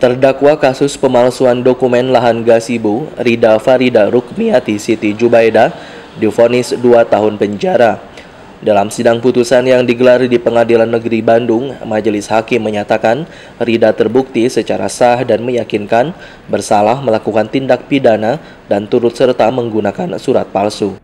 Terdakwa kasus pemalsuan dokumen lahan gasibu, Rida Farida Rukmiati Siti Jubaida, divonis 2 tahun penjara. Dalam sidang putusan yang digelar di Pengadilan Negeri Bandung, Majelis Hakim menyatakan Rida terbukti secara sah dan meyakinkan bersalah melakukan tindak pidana dan turut serta menggunakan surat palsu.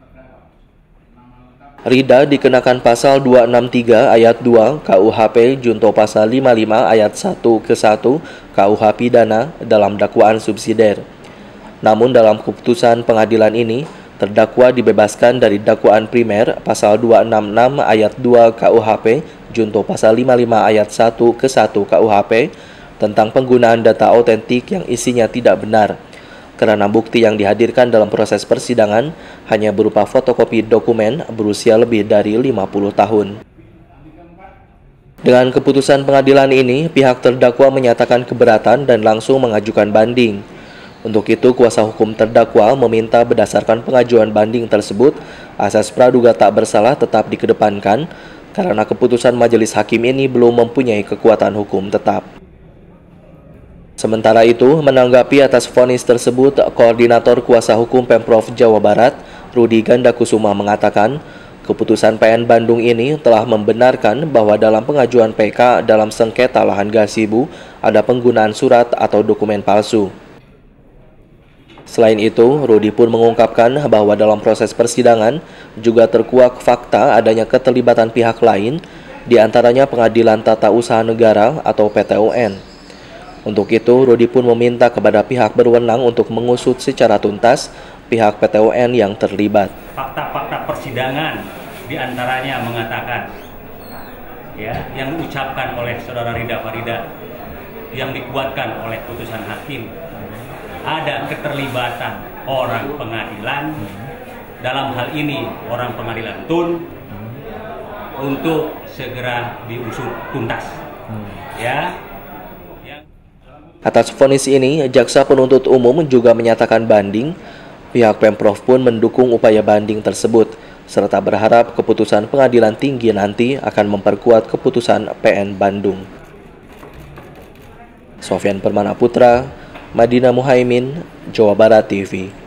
Rida dikenakan pasal 263 ayat 2 KUHP junto pasal 55 ayat 1 ke 1 KUH Pidana dalam dakwaan subsidiar. Namun dalam keputusan pengadilan ini, terdakwa dibebaskan dari dakwaan primer pasal 266 ayat 2 KUHP junto pasal 55 ayat 1 ke 1 KUHP tentang penggunaan data autentik yang isinya tidak benar, karena bukti yang dihadirkan dalam proses persidangan hanya berupa fotokopi dokumen berusia lebih dari 50 tahun. Dengan keputusan pengadilan ini, pihak terdakwa menyatakan keberatan dan langsung mengajukan banding. Untuk itu, kuasa hukum terdakwa meminta berdasarkan pengajuan banding tersebut, asas praduga tak bersalah tetap dikedepankan karena keputusan majelis hakim ini belum mempunyai kekuatan hukum tetap. Sementara itu, menanggapi atas vonis tersebut, Koordinator Kuasa Hukum Pemprov Jawa Barat, Rudi Gandakusuma mengatakan, keputusan PN Bandung ini telah membenarkan bahwa dalam pengajuan PK dalam sengketa lahan gasibu ada penggunaan surat atau dokumen palsu. Selain itu, Rudi pun mengungkapkan bahwa dalam proses persidangan juga terkuak fakta adanya keterlibatan pihak lain, diantaranya Pengadilan Tata Usaha Negara atau PTUN. Untuk itu, Rudi pun meminta kepada pihak berwenang untuk mengusut secara tuntas pihak PTUN yang terlibat. Fakta-fakta persidangan diantaranya mengatakan, yang diucapkan oleh saudara Rida Farida, yang dikuatkan oleh putusan hakim, ada keterlibatan orang pengadilan, dalam hal ini orang pengadilan Tun, untuk segera diusut tuntas. Atas vonis ini, jaksa penuntut umum juga menyatakan banding. Pihak Pemprov pun mendukung upaya banding tersebut, serta berharap keputusan pengadilan tinggi nanti akan memperkuat keputusan PN Bandung. Sofyan Permana Putra, Madinah Muhaimin, Jawa Barat TV.